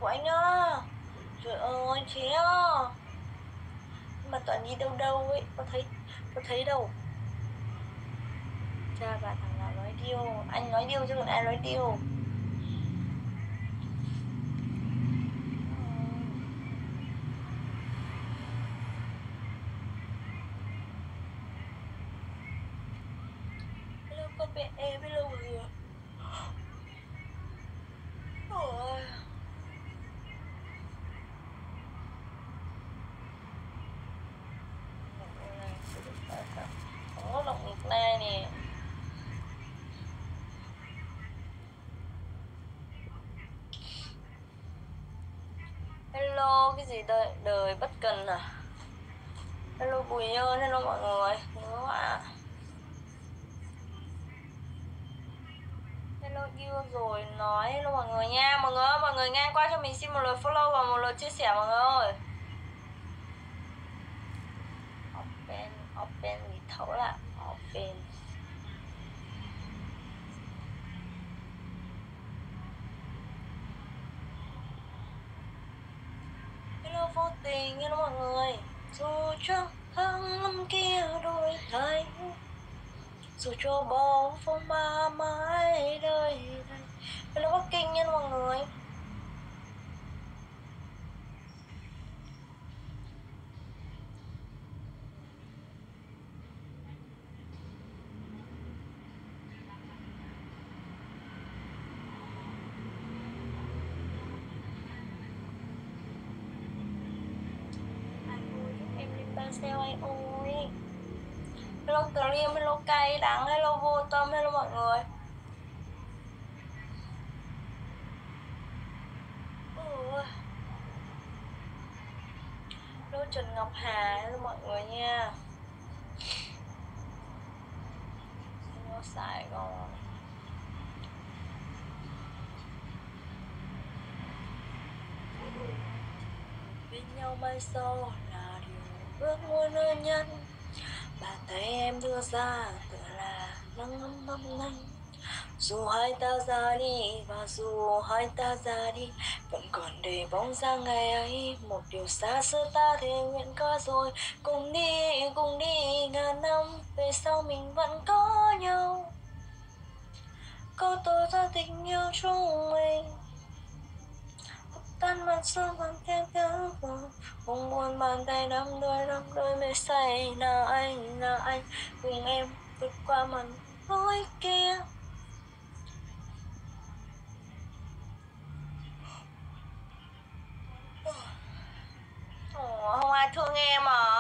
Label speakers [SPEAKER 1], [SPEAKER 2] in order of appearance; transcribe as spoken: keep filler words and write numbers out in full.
[SPEAKER 1] của anh á. Trời ơi chế á. Mà Toàn đi đâu đâu ấy, có thấy có thấy đâu. Cha bà thằng nào nói điêu, anh nói điêu chứ còn ai nói điêu. Hello cô bé em, hello mọi người. Ôi. Không có động lực này nè. Hello cái gì đời, đời bất cần à. Hello Bùi Nhơn, hello mọi người. Đúng không ạ? Hello yêu rồi nói hello mọi người nha. Mọi người ơi, mọi người ngang qua cho mình xin một lượt follow và một lượt chia sẻ mọi người ơi. Open, open thì thấu là open. Hello vô tình, hello mọi người. Dù cho tháng năm kia đổi thay, dù cho bóng phong ba mãi đời đây. Hello Bắc Kinh nha mọi người. Sao anh ơi. Hello Dream, hello cay đắng, hello vô tâm, hello mọi người. Ừ. Hello Trần Ngọc Hà, hello mọi người nha. Hello Sài Gòn. Bên nhau mai sau là điều ước muốn ơn nhân. Bàn tay em đưa ra tựa là nắng ấm ấm lạnh. Dù hai ta ra đi và dù hai ta ra đi, vẫn còn để bóng dáng ngày ấy. Một điều xa xưa ta thề nguyện có rồi. Cùng đi, cùng đi ngàn năm về sau mình vẫn có nhau. Có tôi ra tình yêu chúng mình. Tan màn sương vẫn theo tiếng buồn. Không buồn bàn tay nắm đôi nắm đôi mê say. Nào anh, nào anh cùng em vượt qua màn lối kia. Ồ, không ai thương em à.